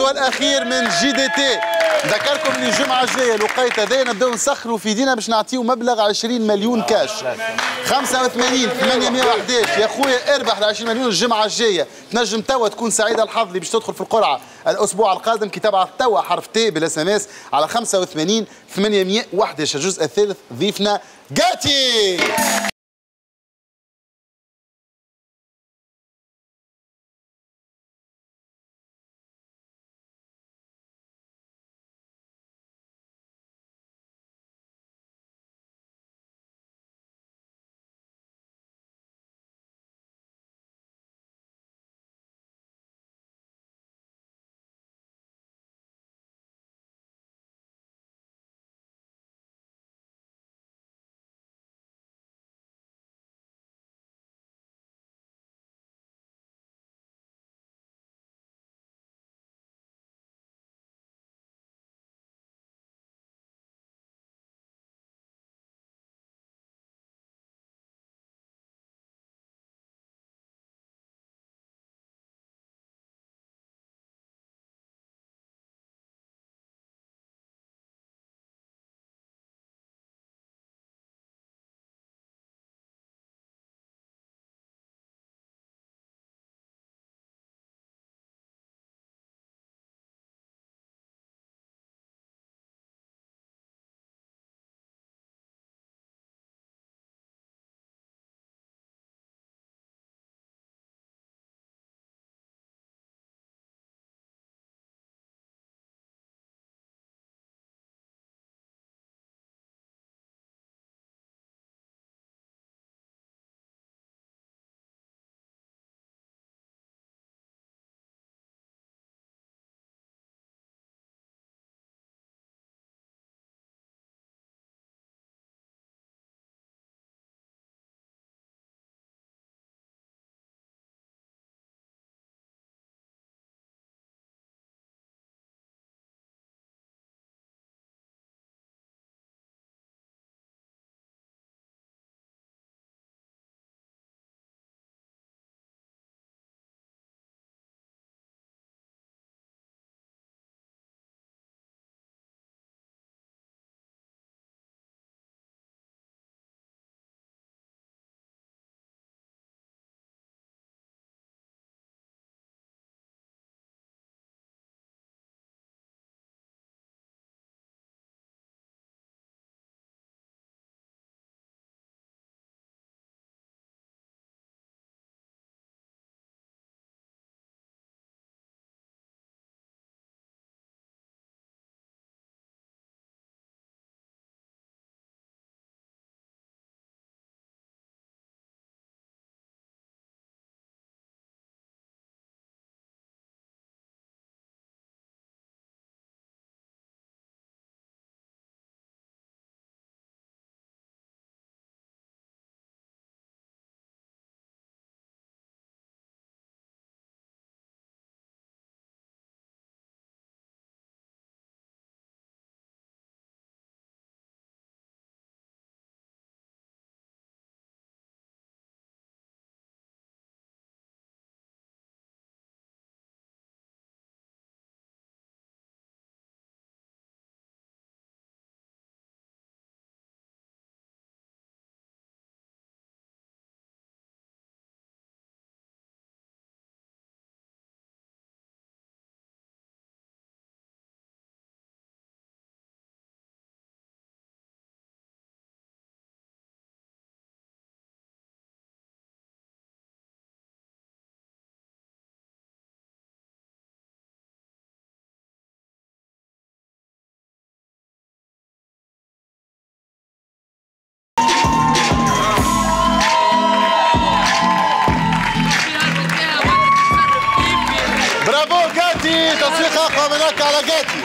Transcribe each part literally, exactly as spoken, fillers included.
والاخير من جي دي تي. نذكركم ان الجمعه الجايه الوقيته هذايا نبداو نسخروا في ايدينا باش نعطيو مبلغ عشرين مليون كاش. خمسة وثمانين ثمانمائة وأحد عشر يا خويا اربح ال عشرين مليون الجمعه الجايه. تنجم توا تكون سعيد الحظ اللي باش تدخل في القرعه الاسبوع القادم كي تبعث توا حرف تي بالاس ام اس على خمسة وثمانين ثمانمائة وأحد عشر. الجزء الثالث ضيفنا جاتي. تصفيق اقوى من هكا على جاتي.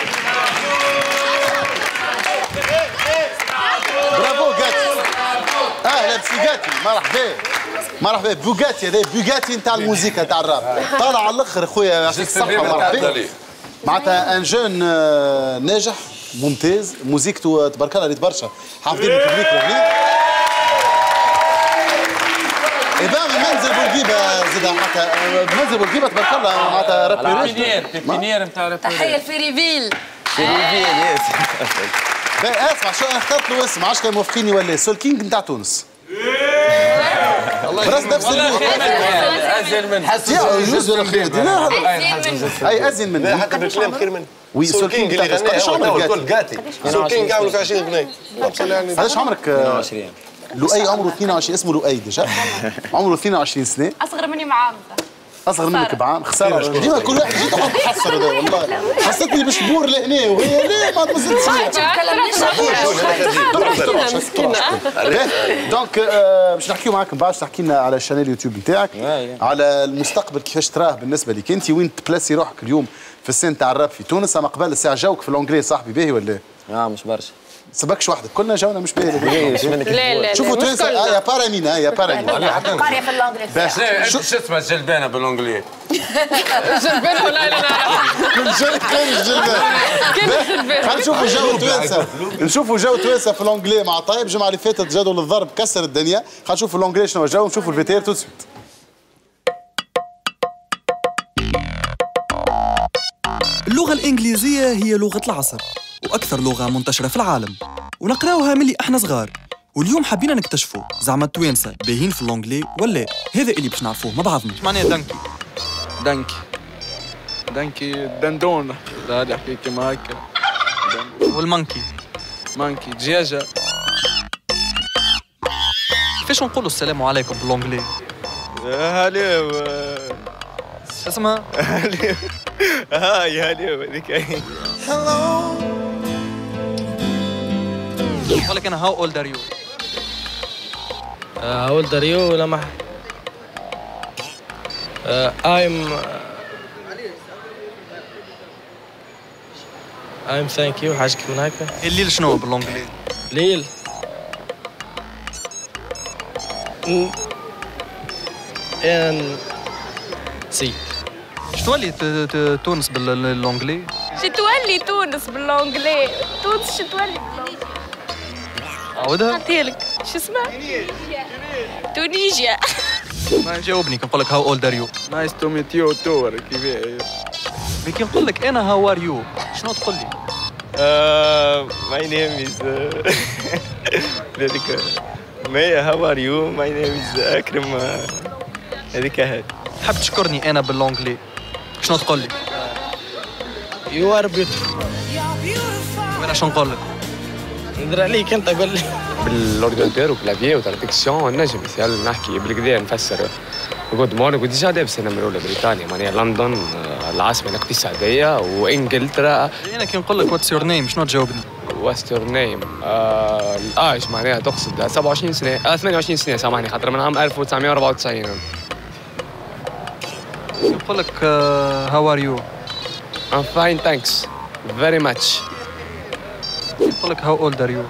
برافو جاتي. اهلا بسيجاتي. مرحبا مرحبا. بوجاتي هذا بوجاتي نتاع الموسيقى نتاع الراب. طالع على الاخر خويا يعطيك الصحه. مرحبا. معناتها ان جون ناجح ممتاز. موسيقته تبارك الله ريت برشا. حافظين الببليك. إذا منزل بورقيبة زاد حتى منزل بورقيبة تبارك الله معناتها رابيريش. بيبينير بيبينير نتاع رابيريش. تحية لفيريفيل. فيريفيل ياس. باهي اسمع شو انا اخترت له اسم عادش كان موافقيني ولا سول كينج نتاع تونس. براس نفس الموت. ازين من يا يجوز ولا خير لا اي ازين منه. حتى بالكلام خير منه. وي سول كينج اللي غناه هو الكل قاتي. سول كينج عمره في عشرين اغنيه. علاش عمرك؟ اثنين وعشرين. لؤي عمره اثنين وعشرين اسمه لؤي ديجا عمره اثنين وعشرين سنه أصغر مني بعام. اصغر منك بعام خساره ديما كل واحد يجي تقعد تحسر هذا والله حسيتني باش تبور لهنا وهي ليه ما تمزلش دونك باش نحكيو معاك من بعد تحكي لنا على الشانيل يوتيوب نتاعك على المستقبل كيفاش تراه بالنسبه لك انت وين تبلاسي روحك اليوم في السن تاع الراب في تونس اما قبل الساعه جوك في الانجلي صاحبي باهي ولا اه مش برشا سبكش وحدك كلنا جونا مش باهي لا لا شوفوا توانسه اه يا بارا مين اه يا بارا مين قارية في اللونجلي. شو اسمها جلبانه بالانجلي؟ جلبان ولا لا كل جل كل جلبان خلينا نشوفوا جو توانسه نشوفوا جو توانسه في الانجلي مع طيب الجمعه اللي فاتت جدول الضرب كسر الدنيا خلينا نشوفوا الانجلي شنو جو نشوفوا الفيتير تو سويت. اللغة الإنجليزية هي لغة العصر وأكثر لغة منتشرة في العالم ونقراوها ملي إحنا صغار واليوم حبينا نكتشفوا زعما التوانسة باهين في اللونجلي ولا هذا اللي باش نعرفوه مع بعضنا. معناها دنكي دنكي دنكي دندون هذا يحكي كيما هكا والمانكي مانكي دجاجة. كيفاش نقولوا السلام عليكم باللونجلي؟ هاليو اسمها هاليو هاي هاليو هذيك هي. نقول لك أنا هاو أولد آر يو؟ How old are you لمح؟ I'm I'm thank you حاجة من هكا. الليل شنو باللونجلي؟ ليل ان سي. شو تولي تونس باللونجلي؟ شو تولي تونس باللونجلي؟ تونس شو تولي باللونجلي؟ عاودها؟ نعطيلك شو اسمها؟ تونيجيا. ما جاوبني كي نقول لك هاو اولد ار يو؟ نايس تو ميت يو تو كيفاه. كي نقول لك انا هاو ار يو شنو تقول لي؟ ماي نيم از هذيك ماي هاو ار يو ماي نيم از اكرم هذيك هذه. تحب تشكرني انا باللونجلي شنو تقول لي؟ You are beautiful. وانا شنو نقول لك؟ ندير عليك انت قول لي. بالاورديناتور وكلافيي وتراديكسيون نجم مثال نحكي بالكدا نفسر جود مورنينغ وديجا لابس انا من الاولى بريطانيا معناها لندن العاصمه الاقتصاديه وانجلترا. انا كي نقول لك واتس يور نيم شنو تجاوبني؟ واتس يور نيم الاج معناها تقصد سبعة وعشرين سنه آه ثمانية وعشرين سنه سامحني خاطر من عام ألف وتسعمية وأربعة وتسعين. نقول لك هاو ار يو؟ I'm fine thanks very much. نقول لك هاو اولد ار يو؟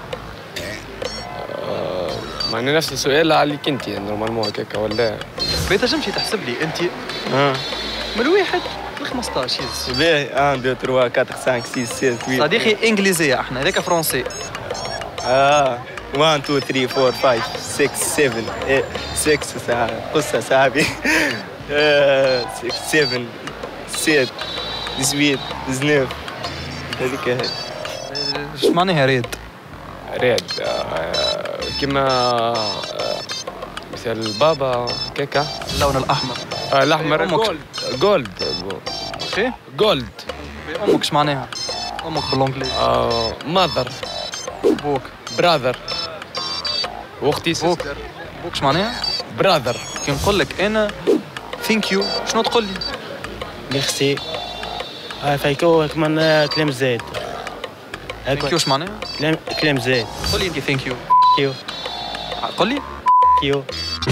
معناها نفس السؤال عليك انت نورمالمون هكاكا ولا؟ ما تنجمش تحسب لي انت اه من الواحد ل خمسطاش يز. باهي واحد اثنين ثلاثة أربعة خمسة ستة سبعة صديقي انجليزيه احنا هذاك فرنسي. اه واحد اثنين ثلاثة أربعة خمسة ستة سبعة ستة قصة صاحبي ستة سبعة ستة ثمانية تسعة هذيك هي. ايش معناها ريد؟ ريد آه كيما آه مثل البابا كيكا اللون الاحمر. آه الاحمر جولد جولد ايه جولد. امك ايش معناها؟ امك باللونجلي؟ آه ماذر. بوك براذر. واختي بوك بوك ايش معناها؟ براذر. كي نقول لك انا ثانك يو شنو تقول لي؟ ميرسي. فايكو كمان كلام زايد. ثانك يو ايش معناها؟ كلام كلام زايد. قول لي انت ثانك يو. كيو. قول لي. كيو.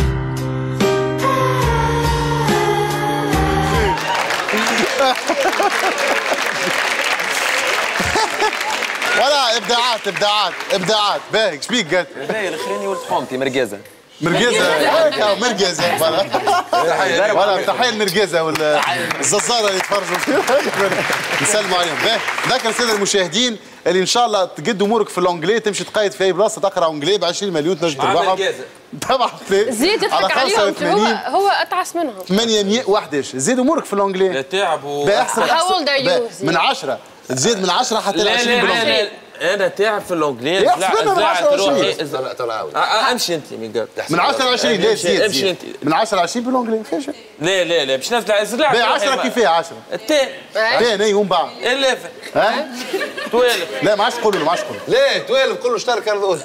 ولا ابداعات ابداعات ابداعات باهي ايش بيك قالت؟ باهي الاخراني ولد حومتي مرقازه مرقازه هيك مرقازه ولا ولا تحيه المرقازه ولا الززاره اللي يتفرجوا فيها نسلموا عليهم. باهي ذكر الساده المشاهدين اللي ان شاء الله تقد امورك في اللونجلي تمشي تقيد في اي بلاصه تقرا اونجلي ب عشرين مليون تنجم تربحهم. طبعا زيد يضحك عليهم هو هو اتعس منهم. ثمانمائة وأحد عشر زيد امورك في اللونجلي. تعب و How old are you? من عشرة تزيد من عشرة حتى ل عشرين باللونجلي. انا تعب في اللونجلي. لا من عشرة ل عشرين. طلع طلع امشي انت من من عشرة ل عشرين لا تزيد. امشي انت من عشرة ل عشرين باللونجلي فيش. لا لا لا باش نزل زلع. ب عشرة كيفاه عشرة؟ التاء. التاء اي ومن بعد. الاف. ها؟ اثناشر. لا ما عادش تقولوا ما عادش تقولوا. ليه اثناشر كله اشترك هذول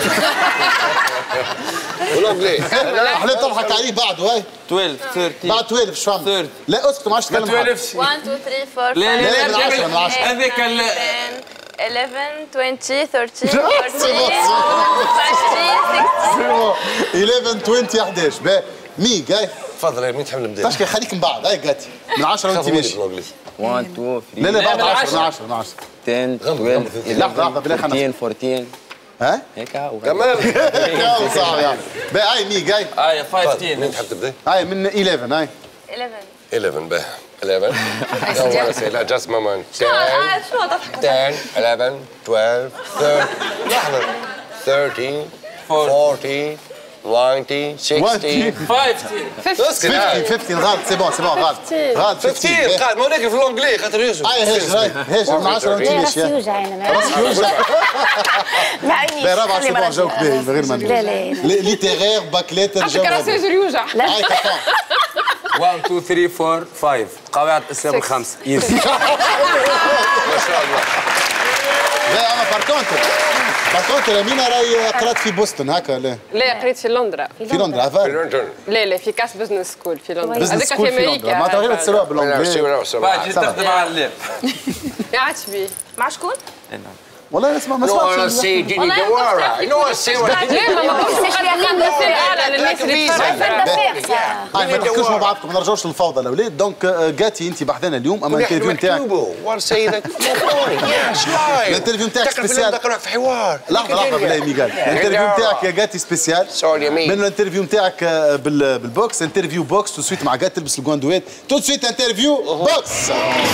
واللونجلي حليت تضحك عليه بعده هاي. اثناشر ثلاثة عشر. بعد اثناشر ايش فهم؟ لا اسكت ما عادش تتكلم. ما توالفش. واحد اثنين ثلاثة أربعة لا لا من عشرة من عشرة. هذاك ال إحدى عشر عشرين ثلاثة عشر أربعة عشر إحدى عشر عشرين أحد عشر باهي مي جاي تفضل مين تحب نبدا؟ تشكي خليك من بعد هاي جاتي من عشرة وانت ماشي. واحد اثنين لا لا بعد من عشرة من عشرة. عشرة من عشرة. عشرة اثناشر لحظة لحظة بالله خلينا أربعتاشر أربعتاشر ها؟ هيك هو كمان كاو صعب يعني باهي هاي مي جاي اي مين خمستاشر. تحب تبدا؟ هاي من إحدى عشر هاي إحدى عشر eleven باه eleven I want to say لا just moment ten شو تضحك ten eleven twelve thirteen لحظة thirteen forty ninety sixty خمسين. اسكت هاي خمسين غلط سي بون سي بون غلط غلط خمسين قاعد ما هناك في اللونجلي خاطر يوسف هاي هاجر هاي هاجر من عشرة وانت ماشي راسي يوجع انا راسك يوجع ما عينيش. باهي رابعة سي بون جاوك باهي من غير ما لا لا ليتيغير باكليتر عشان جاوك راسي يجري يوجع. هاي كفان واحد اثنين ثلاثة أربعة خمسة. قواعد الاسلام الخمسه. يزي. ما شاء الله لا انا باركونتر باركونتر امينه راهي قرات في بوسطن هكا لا لا قريت في لندن. في لندن عفوا لا لا في كاس بزنس سكول في لندن. بزنس هذاك سكول في في لندن ما امريكا. تغير تسرع باللونجلي باجي تخدم على اللاب. ما عادش بيه. مع شكون؟ والله اسمع ما No one سمعتش say Dini Dewara I know I say what لا ما نقولش مقدمين مثال اعلى للناس اللي تفرج. هاي ما تحكوش مع بعضكم ما نرجعوش للفوضى الاولاد دونك جاتي انت بحذنا اليوم اما الانترفيو نتاعك وار سي ذاك الانترفيو نتاعك سبيسيال نقرا في حوار لحظه لحظه بالله ميغال الانترفيو نتاعك يا جاتي سبيسيال سوري يمين من الانترفيو نتاعك بالبوكس انترفيو بوكس تو سويت مع جات تلبس الجواندوات تو سويت انترفيو بوكس.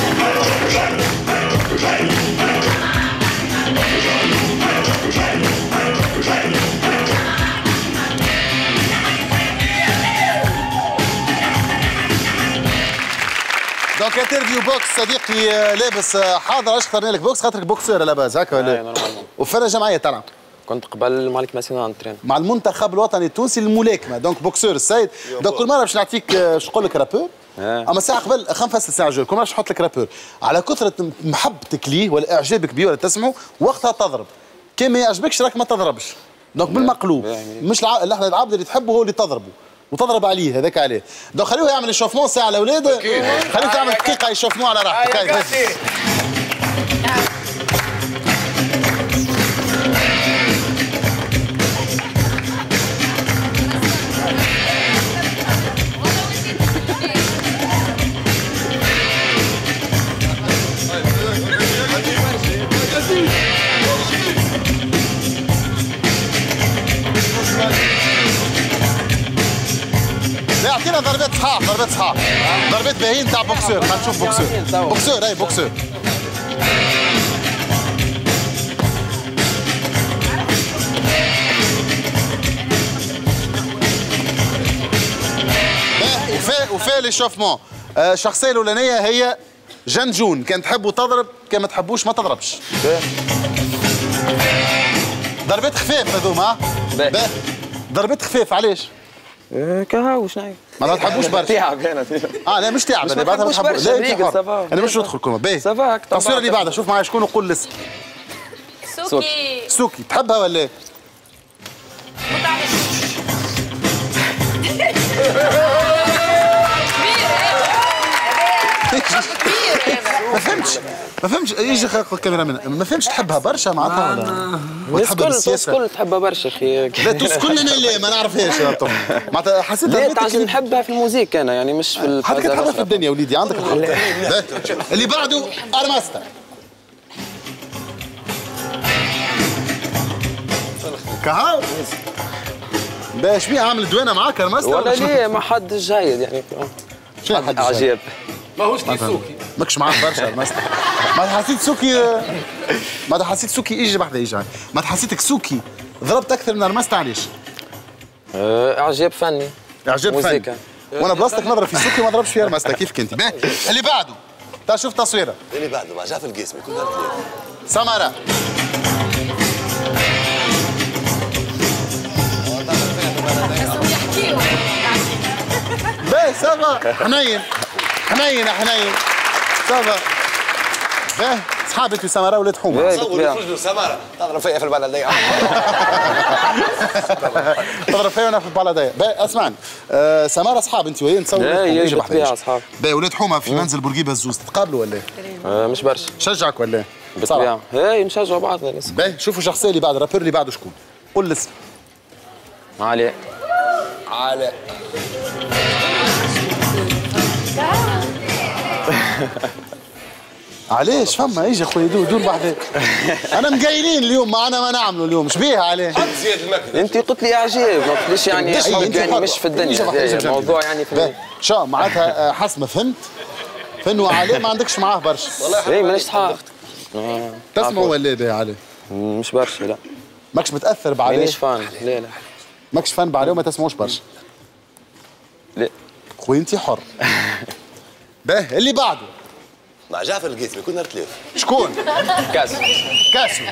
دونك انترفيو بوكس صديقي لابس حاضر. اش اخترنا لك بوكس خاطرك بوكسور على باز هكا ولا؟ وفين جمعيه تلعب؟ كنت قبل مع الكماسيون انترين مع المنتخب الوطني التونسي للملاكمه دونك بوكسور السيد. دونك كل مره باش نعطيك باش نقول لك رابور اما ساعه قبل خمس فاصلة ساعه جول كل مره باش نحط لك رابور على كثره محبتك ليه ولا اعجابك بيه ولا تسمعه وقتها تضرب كان ما يعجبكش راك ما تضربش. دونك بالمقلوب مش الع... العبد اللي تحبه هو اللي تضربه وتضرب عليه هذاك عليه. دونك خليوه يعمل اشوفمون ساعه الاولاد خليه تعمل دقيقه اشوفمون على راحتك. لا اعطينا ضربات صحاح ضربات صحاح ضربات باهين تاع بوكسور. خلينا نشوف بوكسور بوكسور اي بوكسور. وفي وفي ليشوفمون الشخصيه الاولانيه هي جنجون كان تحبوا تضرب كان ما تحبوش ما تضربش. ضربات خفاف هذوما ها ضربات خفاف علاش؟ كهو شنو ما تحبوش برشا تعب انا اه لا مش تعب انا بعدها ما تحبوش لا انت حر انا مش ندخل كلمه باهي التصويره اللي بعدها شوف معايا شكون وقول الاسم. سوكي سوكي تحبها ولا؟ ما فهمتش ما فهمتش يجي الكاميرا من ما فهمتش تحبها برشا معناتها ولا وتحبها بالسياسه؟ الكل تحبها برشا اخي. لا توس كلنا لا ما نعرفهاش يا طم معناتها حسيت لا تعجبني نحبها في الموزيك انا يعني مش في الحاجه حتى تحبها في الدنيا وليدي عندك الحق. اللي بعده ارماستا كهو باش بيه عامل دوانه معاك ارماستا ولا ليه ما حد جايد يعني شنو حد عجيب ماهوش كيف سوكي ماكش معاك برشا ارماستا ما حسيت سوكي ما حسيت سوكي ايجي بحذا ايجي ما حسيتك سوكي ضربت اكثر من رمست علاش؟ أه اعجاب فني اعجاب فني وانا بلاصتك نضرب في سوكي ما ضربش فيها رمستها كيف كنت. اللي بعده تعال شوف تصويره. اللي بعده مع جعفر القاسمي كلها ثلاثة. سمرة باهي سافا حنين حنين حنين سافا باهي صحابي في سمرة ولاد حومة صور يخرجوا سمرة تضرب فيا في البلدية تضرب فيا وانا في البلدية. باهي اسمعني أه سمرة اصحاب انت وهي نتصور اي بالطبيعة اصحاب. باهي ولاد حومة في منزل بورقيبة الزوز تتقابلوا ولا ايه؟ أه مش برشا. شجعك ولا ايه؟ بالطبيعة اي نشجعوا بعضنا. باهي شوفوا الشخصية اللي بعد الرابر اللي بعده شكون؟ قول الاسم. علاء. علاء علاش فما يجي اخويا دور دور بعدين. انا مقايلين اليوم معنا ما نعملوا اليوم ايش بيها عليه؟ حط زيادة المكنة. انت قلت لي اعجاب ما قلتليش يعني حب يعني مش في الدنيا الموضوع يعني في شو معناتها حسب فهمت فانه عليه ما عندكش معاه برشا. والله اي مانيش صحاب. تسمعوا ولا باهي عليه؟ مش برشا لا. ماكش متاثر بعليه؟ مانيش فان لا لا. ماكش فان بعليه وما تسمعوش برشا؟ لا خويا انت حر. باهي اللي بعده مع جعفر القاسمي كنا ثلاثة. شكون؟ كاسو. كاسو.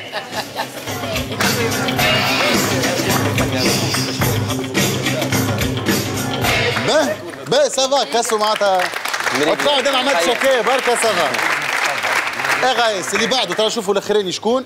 باهي باهي سافا كاسو معناتها وتقعد انا عملت شكاية بركة سافا. ايه غايس اللي بعده ترى شوفوا الاخراني شكون؟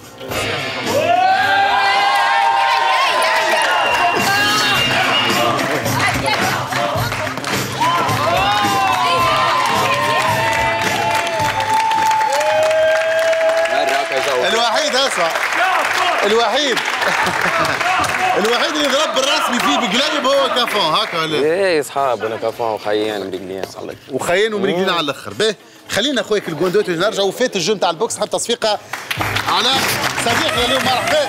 الوحيد اسمع الوحيد الوحيد اللي ضرب بالرسمي فيه بقلب هو كافون هكا ولا ايه اصحاب انا كافون وخيان ومريقلين وخيان ومريقلين على الاخر. باهي خلينا اخويا الجوندوت نرجعوا فات الجو نتاع البوكس نحب تصفيقه على صديقنا اليوم مرحبا.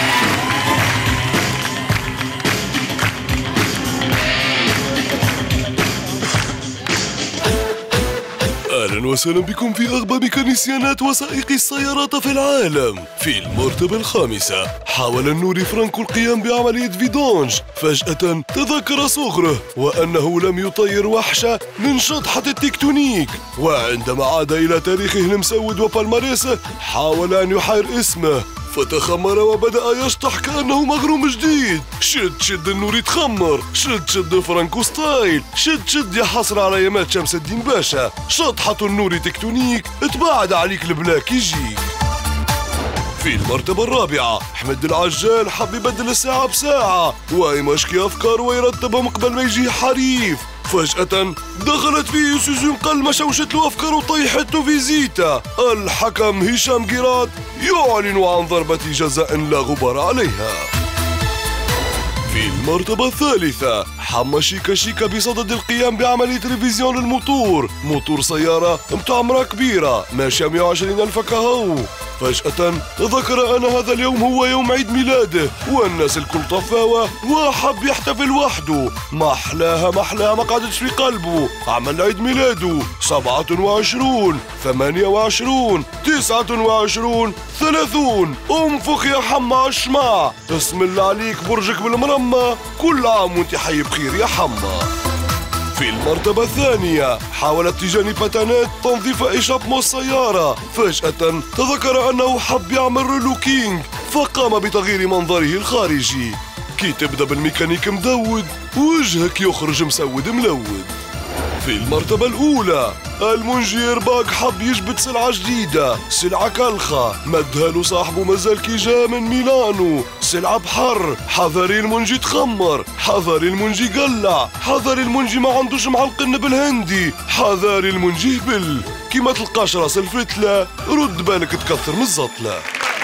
أهلا وسهلا بكم في أغبى ميكانيسيانات وسائق السيارات في العالم. في المرتبة الخامسة حاول النوري فرانكو القيام بعملية فيدونج، فجأة تذكر صغره وأنه لم يطير وحشة من شطحة التكتونيك، وعندما عاد إلى تاريخه المسود وبالماريسه حاول أن يحير اسمه فتخمر وبدأ يشطح كأنه مغروم جديد. شد شد النوري تخمر، شد شد فرانكو ستايل، شد شد يا حصر على يمات شمس الدين باشا. شطحة النوري تكتونيك تبعد عليك البلاك يجيك. في المرتبة الرابعة أحمد العجال حب يبدل الساعة بساعة ويمشكي أفكار ويرتبهم قبل ما يجي حريف. فجأة دخلت فيه سوزون قلمة شوشت له أفكار وطيحته في زيتا. الحكم هشام قيراط يعلن عن ضربة جزاء لا غبار عليها. في المرتبة الثالثة حمى شيكا شيكا بصدد القيام بعملية ريفيزيون للموتور. موتور سيارة متاع عمرها كبيرة ماشية مئة وعشرين ألف كهو. فجأة ذكر أن هذا اليوم هو يوم عيد ميلاده والناس الكل طفاوة وحب يحتفل وحده. ما أحلاها ما أحلاها ما قعدتش في قلبه. عمل عيد ميلاده سبعة وعشرون ثمانية وعشرون تسعة وعشرون ثلاثون. انفخ يا حما الشمع. اسم الله عليك برجك بالمرمى. كل عام وانت حي بخير يا حما. في المرتبة الثانية حاولت تيجاني باتانات تنظيف إيشابمو السيارة. فجأة تذكر أنه حب يعمل ريلوكينج فقام بتغيير منظره الخارجي. كي تبدأ بالميكانيك مدود وجهك يخرج مسود ملود. في المرتبة الأولى المنجي باك حب يجبد سلعة جديدة، سلعة كلخة مدها له صاحبه مازال كي جا من ميلانو. سلعة بحر، حذري المنجي تخمر، حذري المنجي قلع، حذري المنجي ما عندوش معلقن بالهندي، حذري المنجي هبل. كي ما تلقاش راس الفتلة رد بالك تكثر من الزطلة.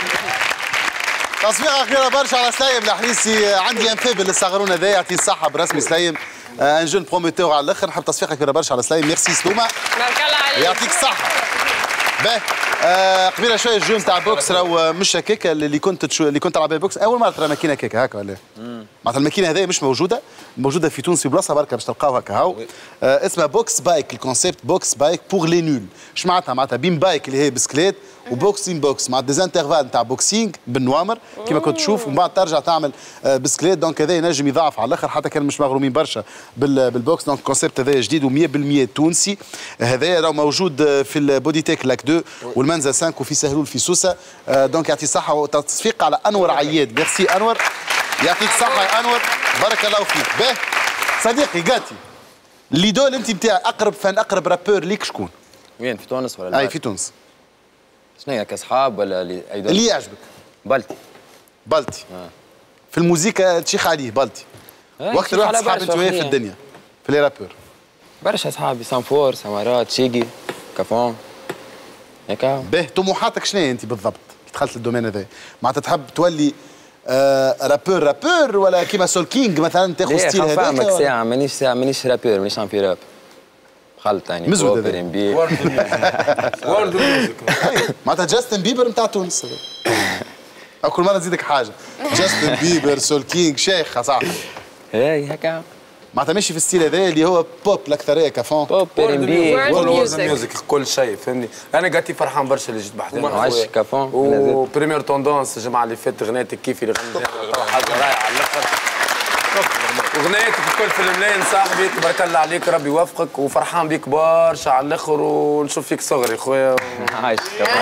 تصفيقة أخيرة برشا على سليم الحليسي. عندي انفابل للصغرون هذا يعطيه الصحة برسمي سليم. ان جون بروميتور على الاخر. نحب تصفيقة كبيرة برشا على سليم. ميرسي سلومة. بارك الله عليك. يعطيك الصحة. باهي آه قبيله شويه الجو نتاع بوكس راهو مش هكاك اللي كنت تشو... اللي كنت تلعب بوكس اول مره ترى ماكينه هكاك هكا ولا معناتها الماكينه هذه مش موجوده موجوده في تونس في بلاصه بركه باش تلقاو هكا هاو آه اسمها بوكس بايك الكونسيبت بوكس بايك بور لي نول اش معناتها معناتها بين بايك اللي هي بسكليت وبوكسين بوكس مع ديزانترفال نتاع بوكسينغ بالنوامر كما كنت تشوف ومن بعد ترجع تعمل آه بسكليت دونك هذا ينجم يضاعف على الاخر حتى كان مش مغرومين برشا بال... بالبوكس دونك الكونسيبت هذا جديد و100% تونسي هذا راه موجود في البودي تيك لاك اثنين والمنزل خمسة وفي سهلول في سوسه آه دونك يعطي صحه وتصفيق على انور عياد ميرسي انور يعطيك الصحه يا انور بارك الله فيك باهي صديقي قاتي الليدول انت نتاع اقرب فان اقرب رابور ليك شكون؟ وين في تونس ولا اي في تونس شنو هي كاصحاب ولا اللي ايضا اللي يعجبك بلتي بلتي آه. في الموسيقى تشيخ عليه بلتي آه وقت الواحد صحاب انت وياه في الدنيا في لي رابور برشا اصحابي سانفور سمارات شيقي كافون هكا باهي طموحاتك شنو انت بالضبط دخلت الدومين هذا معناتها تحب تولي آه رابور رابور ولا كيما سول كينج مثلا تاخذ ستيل هذاك فاهمك ساعه مانيش ساعه مانيش رابور مانيش عم في راب خلط يعني مزود هذا ام بي وورد ميوزك معناتها جاستن بيبر نتاع تونس كل مره نزيدك حاجه جاستن بيبر سول كينج شيخ صاحبي اي هكا معناتها ماشي في الستيل هذا اللي هو بوب الاكثريه كافون بوب ام بي وورد ميوزك كل شيء فهمني انا قاعد فرحان برشا اللي جيت بحثنا عاش كافون وبريمير توندونس الجمعه اللي فاتت غنيتك كيف اللي غنيتها حاجه رايعه على الاخر وغنيتك الكل في الملايين صاحبي تبارك الله عليك ربي يوفقك وفرحان بيك برشا على الاخر ونشوف فيك صغري خويا عايش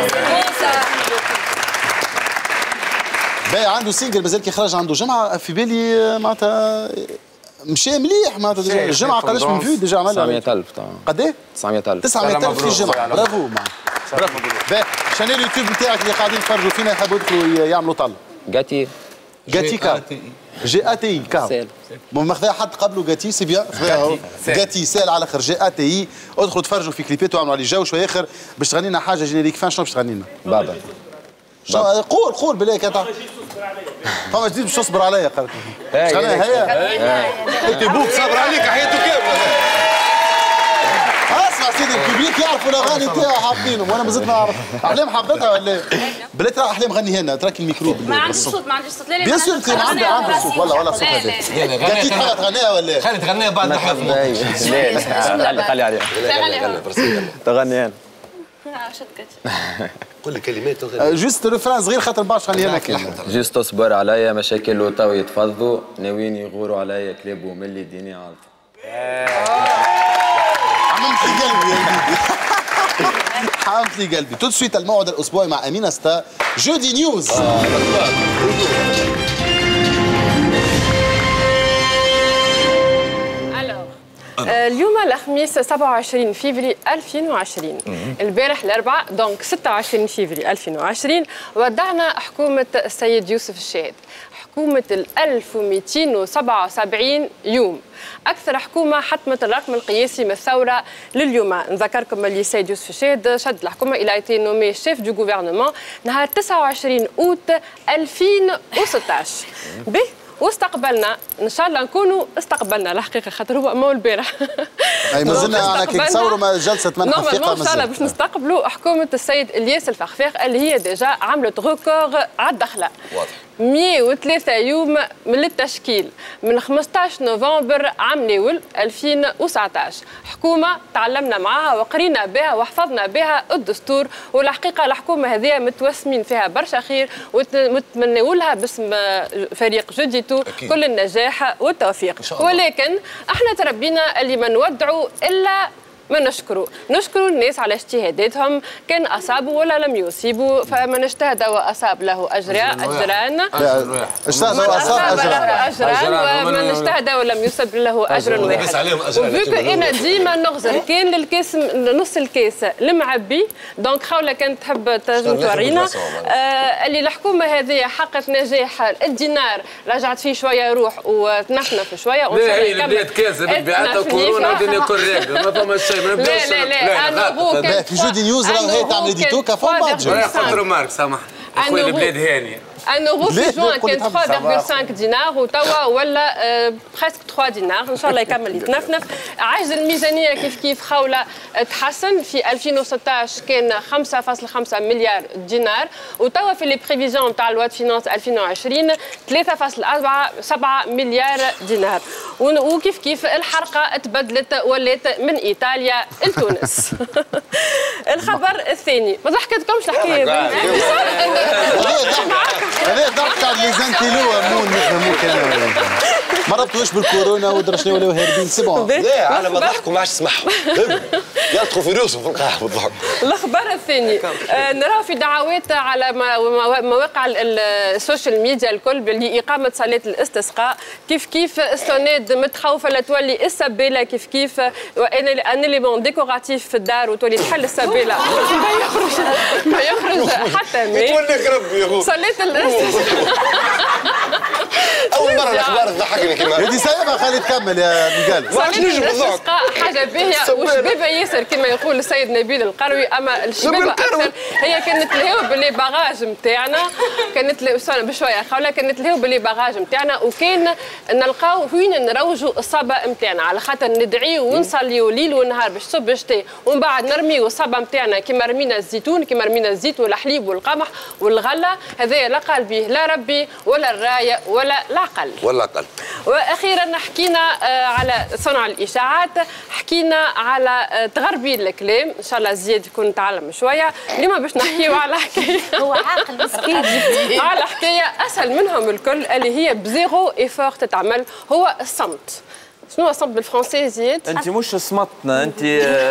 باهي عنده سينجل مازال كي خرج عنده جمعه في بالي معناتها مشي مليح معناتها الجمعه قداش من فيو ديجا عملها تسعمية ألف قد ايه؟ تسعمية ألف تسعمية ألف في الجمعه برافو برافو باهي شنو اليوتيوب نتاعك اللي قاعدين يتفرجوا فينا يحبوا يدخلوا يعملوا طل جاتي جاتي كا جي ا تي اي كا ماخذها حد قبله جاتي سي بيان جاتي سال على الاخر جي ا تي اي ادخلوا تفرجوا في كليبات وعملوا عليه جو شويه اخر باش تغني لنا حاجه جينيريك فان شنو باش تغني لنا؟ بابا قول قول بالله كتا فما جديد باش تصبر عليا قالت شغل هيا انت بوك صبر عليك حياته كامله اسمع سيدي الببليك يعرفوا الاغاني نتاعو حافظينهم وانا مازلت ما نعرف احلام حافظتها ولا بلاتي ترى احلام غني هنا تراك الميكرو ما عنديش صوت ما عنديش صوت لا بيان سور ما عندي عندي صوت والله والله صوت هذا قالت تحب تغنيها ولا خلي تغنيها بعد ما حفظ لا خلي عليها تغني انا قول لي كلمات جوست ريفران صغير خاطر ما بعرفش تغنيها لك جوست اصبر عليا مشاكل وتو يتفضوا ناويين يغوروا عليا كلاب وملي ديني عالطه عممت لي قلبي حممت لي قلبي تو سويت الموعد الاسبوعي مع امينه ستا جودي نيوز اليوم الخميس سبعة وعشرين فيفري ألفين وعشرين البارح الاربعاء دونك ستة وعشرين فيفري ألفين وعشرين ودعنا حكومه السيد يوسف الشاهد حكومه ال ألف ومئتين وسبعة وسبعين يوم اكثر حكومه حتمت الرقم القياسي من الثوره لليوم نذكركم اللي السيد يوسف الشاهد شد الحكومه الى ايتي نومي شيف دو غوفرنمون نهار تسعة وعشرين اوت ألفين وستة عشر به واستقبلنا ان شاء الله نكونوا استقبلنا الحقيقه خاطر هو مو البارح اي مازلنا انا كي نتصوروا جلسه منح فيقه ان شاء الله باش نستقبلوا حكومه السيد الياس الفخفاخ اللي هي ديجا عملت ريكور على الدخله مئة وثلاثة يوم من التشكيل من خمسطاش نوفمبر عام ناول ألفين وتسعة عشر حكومه تعلمنا معها وقرينا بها وحفظنا بها الدستور والحقيقه الحكومه هذه متوسمين فيها برشا خير ونتمنوا لها باسم فريق جوديتو كل النجاح والتوفيق ولكن احنا تربينا اللي ما نودعوا الا ما نشكروا نشكروا الناس على اجتهاداتهم كان اصابوا ولا لم يصيبوا فمن اجتهد واصاب له اجران اجران اجتهد واصاب اجران ومن اجتهد ولم يصب له اجر واحد وفيك انا ديما نغزر كان الكاس نص الكاس المعبي دونك خوله كانت تحب تنجم تورينا آه اللي الحكومه هذه حققت نجاح الدينار رجعت فيه شويه روح وتنحنف شويه لا هي البلاد كاذب بيعتها كورونا والدنيا كل راكده ما فما لا لا لا انا ابوك في جودي نيوز راهي تعمل ديتو كفون بعد راهي خاطر مارك سامح اخويا البلاد هانيه ان اورو في جوان كان ثلاثة فاصلة خمسة دينار وتوا ولا بريسك ثلاثة دينار، ان شاء الله يكمل يتنفنف. عجز الميزانيه كيف كيف خاوله تحسن، في ألفين وستطاش كان خمسة فاصلة خمسة مليار دينار، وتوا في لي بريفيزيون تاع لوا فينانس ألفين وعشرين ثلاثة فاصلة سبعة مليار دينار. وكيف كيف الحرقه تبدلت ولات من ايطاليا لتونس. الخبر الثاني ما ضحكتكمش الحكايه هذا ضحك على لي زانتيلو مون نفهموا كلام ما ربطوش بالكورونا ودرشنا ولاو هاربين سي بون. لا على ما ضحكوا ما عادش تسمعهم يلطخوا في روسهم في القاع بالضحك. الخبر الثاني نرى في دعوات على مواقع السوشيال ميديا الكل لإقامة صلاة الاستسقاء. كيف كيف السوناد متخوفة لتولي السبالة كيف كيف ان اليمون ديكوراتيف في الدار وتولي تحل السبالة ما يخرج ما يخرج حتى ماء. توليك ربي يا اخو صلاة الاستسقاء. أول مرة الأخبار تضحكني كيما هذه سايبها خلي تكمل يا مقال. صلاة الاستسقاء حاجة باهية وشبابة ياسر كما يقول السيد نبيل القروي، أما الشبابة أكثر هي كانت لهو باللي باغاج نتاعنا، كانت بشوية خاولة كانت لهو باللي باغاج نتاعنا، وكان نلقاو وين نروجوا الصبا نتاعنا على خاطر ندعيو ونصليو ليل ونهار باش تصب الشتاء، ومن بعد نرميو الصبا نتاعنا كما رمينا الزيتون كما رمينا الزيت والحليب والقمح والغلة. هذايا لا قال به لا ربي ولا الراية ولا العقل ولا عقل. واخيرا حكينا على صنع الاشاعات، حكينا على تغربيل الكلام، ان شاء الله زياد يكون تعلم شويه. اليوم باش نحكيو على حكايه هو عاقل مسكين على حكايه اسهل منهم الكل اللي هي بزيرو ايفور تتعمل، هو الصمت. شنو هو الصمت بالفرنسي زياد؟ انت مش صمتنا انت.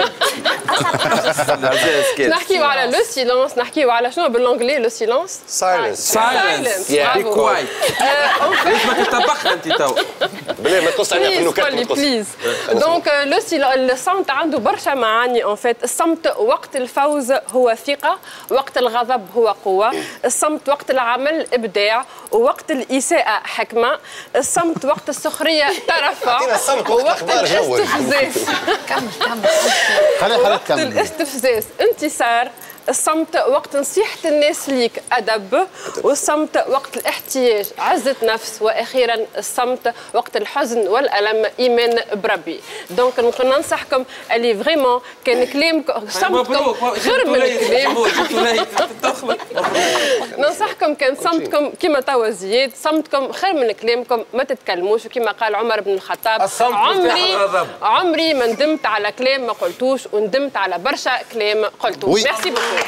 نحكيو على لو سيلونس، نحكيو على شنو بالانجلي لو سيلونس؟ سايلنس. سايلنس بي كوايت. ليش ما تتبخ انت تو؟ بلي ما تقص عليها في النكات ما تقص. بليز. دونك لو الصمت عنده برشا معاني اون فيت. الصمت وقت الفوز هو ثقة، وقت الغضب هو قوة، الصمت وقت العمل إبداع، ووقت الإساءة حكمة، الصمت وقت السخرية ترفع، ووقت الاستفزاز كمل كمل خليها خليها وقت الاستفزاز انتصار، الصمت وقت نصيحة الناس ليك أدب، والصمت وقت الاحتياج عزة نفس، وأخيرا الصمت وقت الحزن والألم إيمان بربي. دونك نقول ننصحكم اللي فريمون كان كلامكم صمتكم غير من الكلام. ننصحكم كان صمتكم كما توا زياد، صمتكم خير من كلامكم، ما تتكلموش. وكما قال عمر بن الخطاب عمري عمري ما ندمت على كلام ما قلتوش، وندمت على برشا كلام قلتوه. ميرسي بوكو.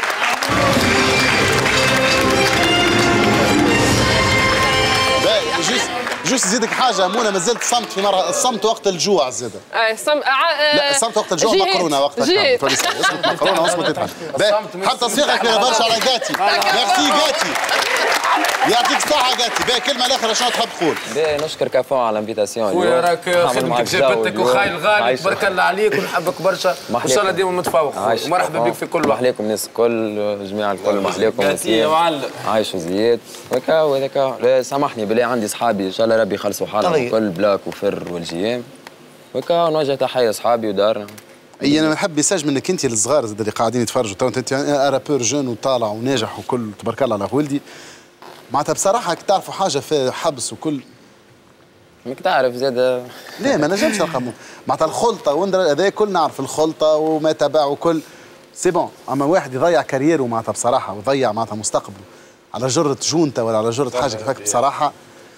جوست جوست زيدك حاجه منى، ما زلت صمت في مره، الصمت وقت الجوع زاده. اي صمت لا الصمت وقت الجوع مقرونه وقتها اسمك مقرونه واسمك تضحك. حتى تصفيقك بارشا على جاتي. ميرسي جاتي، يعطيك الصحة جاتي. باهي كلمة الأخرى شنو تحب تقول؟ باهي نشكر كافون على الانفيتاسيون. خويا راك خدمتك جابتك وخايل غالي، تبارك الله عليك ونحبك برشا، وإن شاء الله ديما متفوق. ومرحبا بك في كل وقت. محليكم الناس الكل، جميع الكل محليكم نسيم. عايش وزياد وهكا وهكا. سامحني بالله عندي صحابي إن شاء الله ربي يخلصوا حالهم الكل، بلاك وفر والجيام. وهكا نوجه تحية صحابي ودارنا. اي انا نحب ميساج منك انت للصغار اللي قاعدين يتفرجوا، تو انت رابور جون وطالع وناجح وكل تبارك الله على ولدي. معناتها بصراحه كي تعرفوا حاجه في حبس وكل ماك تعرف زاد. لا ما نجمش نلقى معناتها الخلطه وندر هذا كل نعرف الخلطه وما تبع وكل سي بون، اما واحد يضيع كاريره معناتها بصراحه ويضيع معناتها مستقبله على جره جونتا ولا على جره حاجه كيفاك بصراحه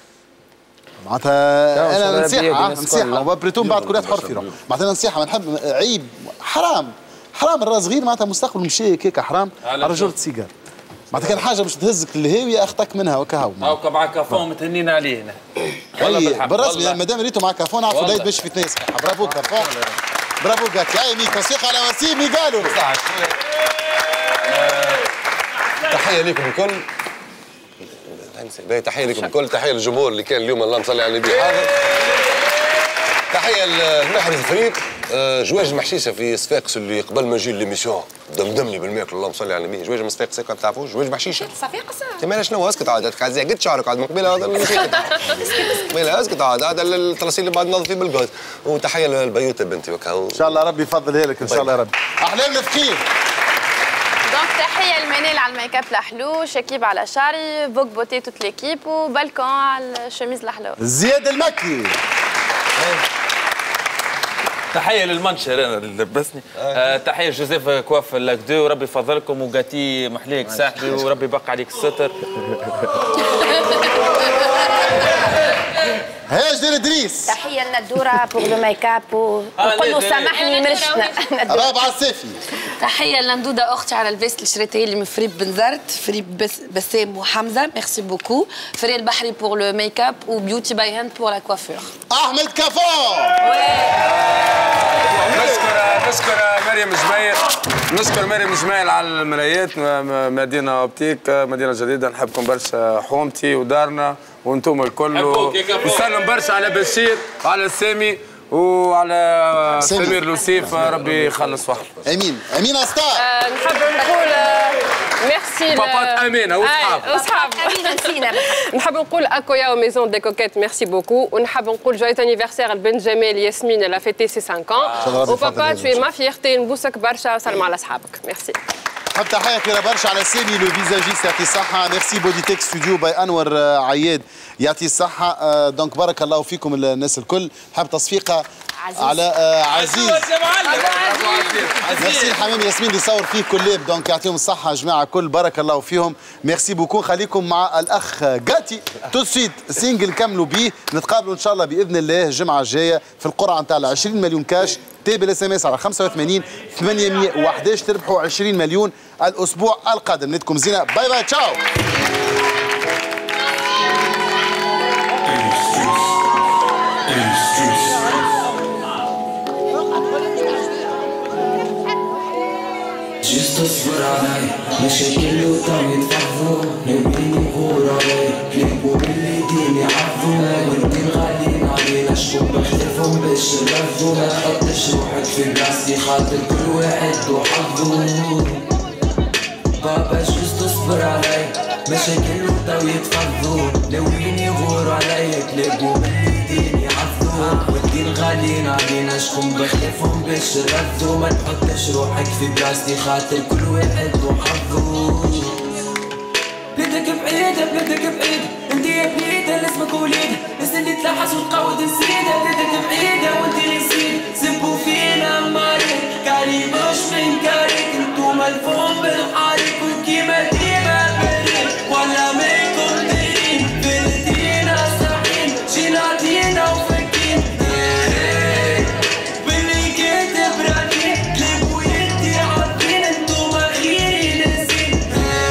معناتها انا نصيحه نصيحه وبريتون بعد كل واحد حر في روحه. معناتها نصيحه ما نحب عيب حرام حرام الراس صغير معناتها مستقبل مشي هيك حرام على جره سيجار. معناتها كان حاجه باش تهزك للهاويه اخطاك منها وكهو. هاكا مع كافون متهنين عليه هنا. والله بالرسمي مادام ريتو مع كافون نعرفوا لا باش في تناس. برافو كافون، برافو جاتي. اي ميك تصفيق على وسيم قالوا. تحيه لكم الكل. تحيه لكم الكل، تحيه للجمهور اللي كان اليوم اللهم صل على النبي حاضر. تحيه للمحرز الفريق جواج المحشيشه في صفاقس اللي قبل ما نجي ليميسيون دمدمني بالماكل اللهم صل على النبي. جواج من صفاقس ما تعرفوش جواج محشيشه صفاقس انت مالها شنو اسكت عاد قاعد قد شعرك عاد من قبيله هذا قبيله اسكت عاد هذا التراصيل اللي بعد نظفي بالغاز. وتحيه للبيوته بنتي وكا ان شاء الله ربي يفضلها لك ان شاء الله يا ربي. احلام الفقير دونك تحيه لمنال على الميك اب الحلو، شكيب على شعري، فوك بوتي توت ليكيب، وبالكون على الشميز الحلو. زياد المكي. تحيه للمنشر انا اللي لبسني. آه تحيه جوزيف كواف لاكدو، وربي يفضلكم، وقاتي محليك صاحبي، وربي يبقى عليك الستر. هاجر ادريس. تحيه للدوره بور لو ميك اب، ونقول له سامحني مرشنا. رابعه السيفي. تحيه لندوده اختي على الفيست اللي شريتها لي من فريب بنزرت، فريب بس بسام وحمزه، ميرسي بوكو. فري البحري بور لو ميك اب، وبيوتي باي هاند بور لا كوافور. احمد كفار. نشكر نشكر مريم جميل، نشكر مريم جميل على المرايات، مدينه اوبتيك، مدينه جديده، نحبكم برشا، حومتي ودارنا وانتم الكل. ونسلم برشا على بشير وعلى سامي وعلى سمير لوسيف، ربي يخلص وحده. امين. امين استار. آه نحب نقول ميرسي بابات امينه واصحاب اصحاب امينه نسينا. نحب نقول اكويا وميزون دي كوكيت ميرسي بوكو، ونحب نقول جويت انيفرسير البنت جمال ياسمين لا فيتي سي خمسة ans، وبابا توي ما فيغتي، نبوسك برشا، وسلم على اصحابك. ميرسي. نحب تحيه كبيره برشا على سامي لو فيزاجيست يعطي الصحه. ميرسي بودي تيك ستوديو باي انور عياد يعطي الصحه. دونك بارك الله فيكم الناس الكل. نحب تصفيقه عزيز. على عزيز. ميرسي الحمام ياسمين اللي صور فيه كلاب، دونك يعطيهم الصحه جماعه كل، بارك الله فيهم. ميرسي بوكو. خليكم مع الاخ جاتي تو سويت سينجل نكملوا بيه. نتقابلوا ان شاء الله باذن الله الجمعه الجايه في القرعه نتاع عشرين مليون كاش. تابع الاس ام اس على خمسة وثمانين ثمانمائة وأحد عشر تربحوا عشرين مليون الاسبوع القادم. ندكم زينه، باي باي، تشاو. تصبر علي مشاكل وطعم يتفضوا، ناويين يغور علي كليبوا باللي دين يعرفوا، والدين غاليين علينا شكون بختلفهم باش نرفضوا. ما تحطش روحك في بلاصتي خاطر كل واحد وحظو. بابا جوز تصبر علي مشاكل وطاو يتفضوا، ناويين يغوروا علي كليبوا باللي دين يعرفوا، والدين غاليين علينا شكون بخلفهم باش نرفضوا. ما تحطش روحك في بلاصتي خاطر كل واحد وحظو. بلادك بعيدة بلادك بعيدة، انت يا بليدة لازمك وليدة، الناس اللي تلحس وتقود نسيدة. بلادك بعيدة وانت اللي نسيت، سبوا فينا ماريك كاري مش من كاريك، انتوما الفوم بالحارك وكيما ديما بريك، ولا منكم دايرين بلدينا صاحين، جينا دينا وفاكين باللي كاتب راكين، كليب ويدي عارفين انتوما خيري ناسين.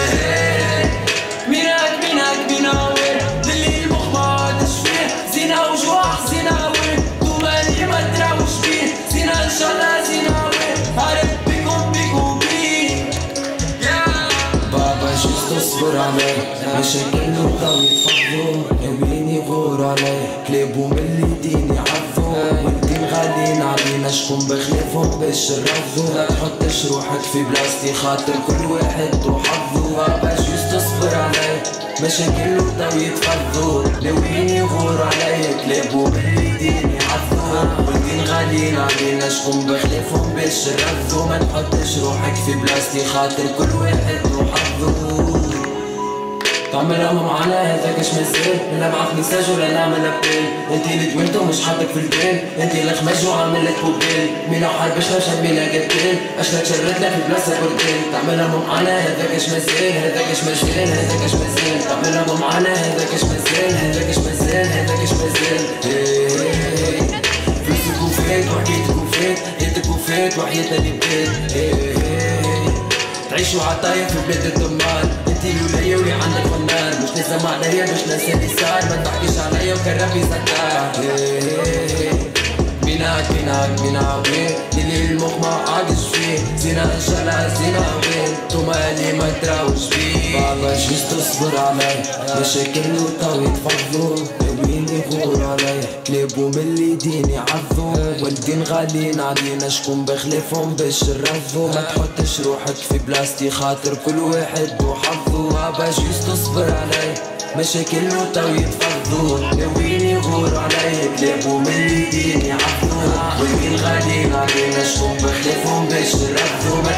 ميناك ميناك ميناوين للي المخ ما عادش فيه، زينة وجوع زينة وين، انتوما اللي ما تراوش بيه، زينة ان شاء الله زينة وين، عارف بيكم بيكم بيه. بابا جوز تصبر علي مشاكل وطاو يتفضوا، ناويين يغوروا علي كليبوا من اللي دين يعرفوا، والدين غاليين علينا شكون بخلفهم باش نرفضوا. لا تحطش روحك في بلاصتي خاطر كل واحد وحظو. بابا جوز تصبر علي مشاكل وطاو يتفضوا، ناويين يغوروا علي كليبوا من اللي دين يعرفوا، والدين غاليين علينا شكون بخلفهم باش نرفضوا. ما تحطش روحك في بلاصتي خاطر كل واحد وحظو. تعملها معانا هذاك اش مازال، لا معاك ميساج ولا نعمل ابيل، انت اللي دوينتو مش حاطك في البال، انت اللي خمج وعامل لك بوبيل، مينا حربشنا شمينا قتال، اشنا تشردنا في بلاصه بردان. تعملها معانا هذاك اش مازال، هذاك اش مازال، هذاك اش مازال، تعملها معانا هذاك اش مازال، هذاك اش مازال، هذاك اش مازال. فلوسك وفات وحكيتك وفات، حياتك وفات وحياتنا اللي بدات. تعيشوا عطايا في بلاد الدمار، انتي الولاية واللي عندك فنان، مش لازم عليا باش ننسى اللي صار، ما تحكيش عليا وكان ربي ستار. بيناك بيناك بينا وين، اللي المخ ما عادش فيه، زينة ان شاء الله زينة وين، انتوما اللي ما تراوش بيه. بابا جوز تصبر علي مشاكل وطاو يتفضوا، ناويين يغوروا علي كليبوا من اللي دين يعرفوا، والدين غاليين علينا شكون بخلفهم باش نرفضوا. ما تحطش روحك في بلاصتي خاطر كل واحد وحظو. بابا جوز تصبر علي مشاكل وطاو يتفضوا، ناويين يغوروا علي كليبوا من اللي دين يعرفوا، والدين غاليين علينا شكون بخلفهم باش نرفضوا.